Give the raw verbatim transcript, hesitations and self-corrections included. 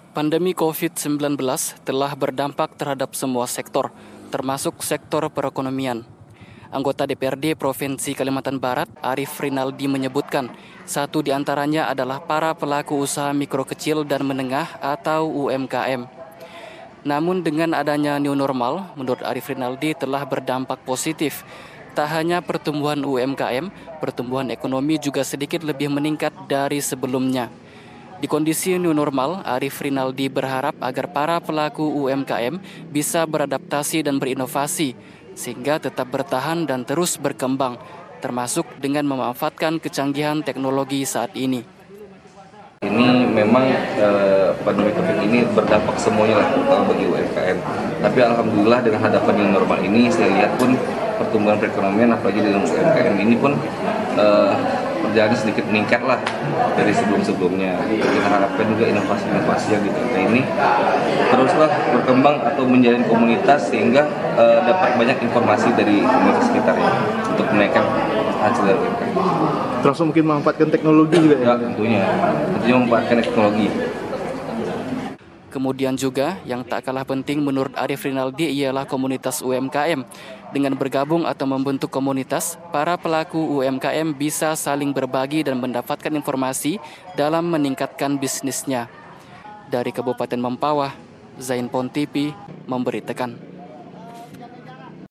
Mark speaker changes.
Speaker 1: Pandemi covid sembilan belas telah berdampak terhadap semua sektor, termasuk sektor perekonomian. Anggota D P R D Provinsi Kalimantan Barat, Arif Rinaldi menyebutkan, satu di antaranya adalah para pelaku usaha mikro kecil dan menengah atau U M K M. Namun dengan adanya new normal, menurut Arif Rinaldi telah berdampak positif. Tak hanya pertumbuhan U M K M, pertumbuhan ekonomi juga sedikit lebih meningkat dari sebelumnya. Di kondisi new normal, Arif Rinaldi berharap agar para pelaku U M K M bisa beradaptasi dan berinovasi, sehingga tetap bertahan dan terus berkembang, termasuk dengan memanfaatkan kecanggihan teknologi saat ini.
Speaker 2: Ini memang eh, pandemi Covid ini berdampak semuanya lah, terutama bagi U M K M. Tapi alhamdulillah dengan hadapan yang normal ini, saya lihat pun pertumbuhan perekonomian, apalagi dengan U M K M ini pun eh, perjalanan sedikit meningkat lah dari sebelum-sebelumnya. Kita harapkan juga inovasi-inovasi yang ditata ini teruslah berkembang atau menjalin komunitas sehingga eh, dapat banyak informasi dari komunitas sekitarnya untuk menaikkan hasil dari U M K M.
Speaker 3: Terus mungkin memanfaatkan teknologi juga ya?
Speaker 2: Ya, tentunya. Tentunya memanfaatkan teknologi.
Speaker 1: Kemudian juga yang tak kalah penting menurut Arif Rinaldi ialah komunitas U M K M. Dengan bergabung atau membentuk komunitas, para pelaku U M K M bisa saling berbagi dan mendapatkan informasi dalam meningkatkan bisnisnya. Dari Kabupaten Mempawah, Zain Pontipi memberitakan.